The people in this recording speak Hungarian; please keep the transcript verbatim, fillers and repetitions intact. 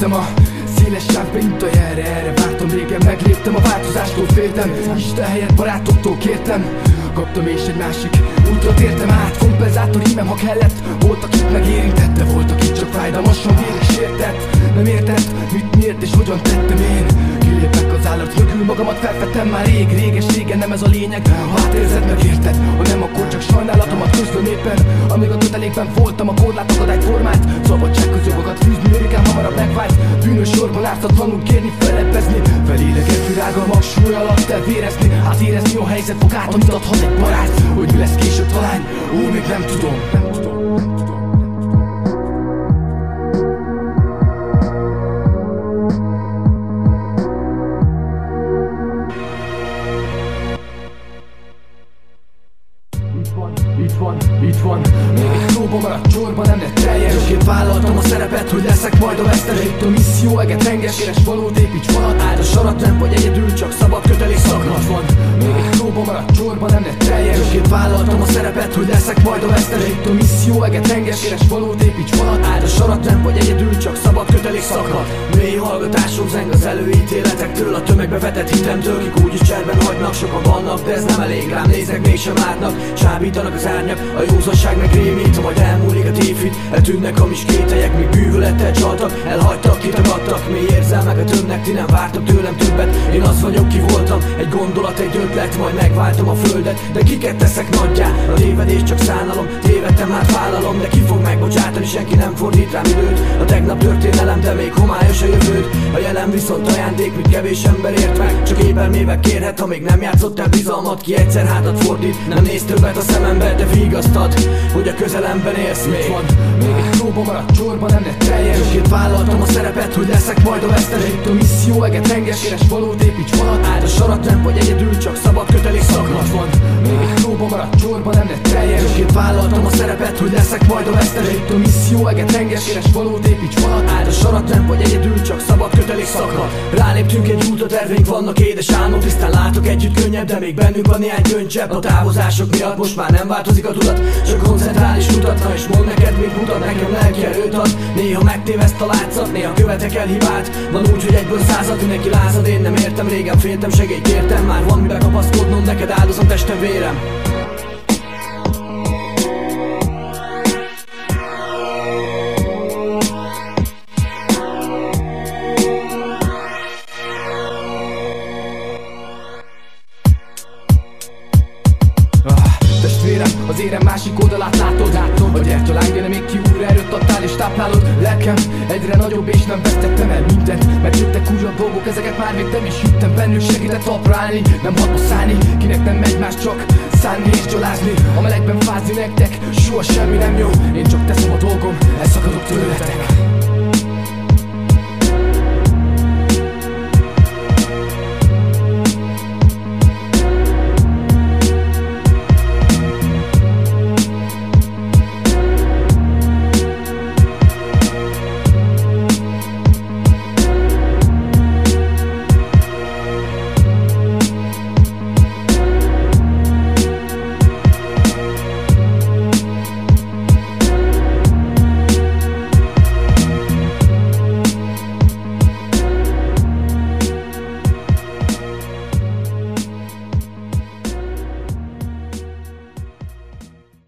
Beléptem a széles sávba, itt a jelre, erre vártam régen. Megléptem a változástól, féltem, Isten helyett barátoktól kértem. Kaptam és egy másik útra tértem át. Kompenzátor rímem, ha kellett. Volt, akit megérintette, volt, akit csak fájdalmasan vérig sértett. Nem értett, mit, miért és hogyan tettem én. Kilépek az állat mögül, magamat felfedtem már rég. Réges-régen nem ez a lényeg, ha átérzed, megérted. Ha nem, akkor csak sajnálatomat közlöm éppen. Amíg a kötelékben voltam, a korlátokat egy formát. Szabadság közjogokat fűzni, őrikám hamarabb megvált. Bűnös sorban ártatlanul kérni, felleppezni. Felélegett virága, mag súly alatt elvérezni. Átérezni a helyzet fogát, amit adhat egy barát. Hogy mi lesz később talán, ó, még nem tudom, nem tudom. Itt van, itt van, még egy próba maradt csorba, nem lett teljes. Önként vállaltam a szerepet, hogy leszek majd a vesztele. Itt a misszió, eget renges, keres valót, építs falat. Áld a sarat, nem vagy egyedül, csak szabad kötelék szakad van. Még egy próba maradt csorba, nem lett teljes. Önként vállaltam a szerepet, hogy leszek majd a vesztele. Itt a misszió, eget renges, keres valót, építs falat. Áld a sarat, nem vagy egyedül, csak szabad kötelék szakad. Mély hallgatások zeng az előítéletektől, a tömegbe vetett hitemtől. Kik úgyis cserben hagynak, sokan vannak, de ez nem elég. Rám nézek, mégsem látnak, csábítanak az árnyak. A józanság meg rémít, ha majd elmúlik a tévhit. Eltűnnek hamis kételyek, míg bűvölettel csaltak. Elhagytak, kitagadtak, mély érzelmeket tömnek. Ti nem vártak tőlem többet, én az vagyok, ki voltam. Egy gondolat, egy ötlet, majd megváltom a földet. De kiket teszek nagyjá? A tévedés csak szánalom. Tévedtem, hát vállalom, de ki fog megbocsátani? Senki nem fordít rám időt. A tegnap történelem, de még homályos a jövőd. A jelen viszont ajándék, mit kevés ember ért meg. Csak ébermével kérhet, ha még nem játszottál bizalmat. Ki egyszer hátat fordít, nem néz többet a szemembe, de vigasztad, hogy a közelemben élsz még. Van, még egy próba maradt csorba, nem lett teljes. Önként vállaltam a szerepet, hogy leszek majd a vesztele. Itt a misszió, eget renges, keres valót, építs falat. Áld a sarat, nem vagy egyedül, csak szabad kötelék szakad van. Még egy próba maradt csorba, nem lett teljes. Önként vállaltam a szerepet, hogy leszek majd a vesztele. Itt a misszió, eget renges, keres valót, építs falat. Áld a sarat, nem vagy egyedül, csak szabad kötelék szakad. Ráléptünk egy útra, terveink vannak, édes álmok. Tisztán látok együtt könnyebb, de még bennünk van néhány könycsepp. A távozások miatt most már nem változik a tudat. Csak koncentrál és mutatna, és mond neked, mit mutat, nekem lelki erőt ad. Néha megtéveszt a látszat, néha követek el hibát. Van úgy, hogy egyből század, mindenki lázad. Én nem értem, régen féltem, segélyt kértem. Már van mibe kapaszkodnom, neked áldozom testem, vérem. Az érem másik oldalát látod, látod. A gyertyaláng, de még ki újra erőt adtál és táplálod. Lelkem egyre nagyobb és nem vesztettem el mindent. Megjöttek újabb dolgok, ezeket már védtem és hittem bennük. Segített talpra állni, nem hatba szállni. Kinek nem megy más, csak szánni és gyalázni. A melegben fázni nektek, soha semmi nem jó. Én csak teszem a dolgom, elszakadok tőletek.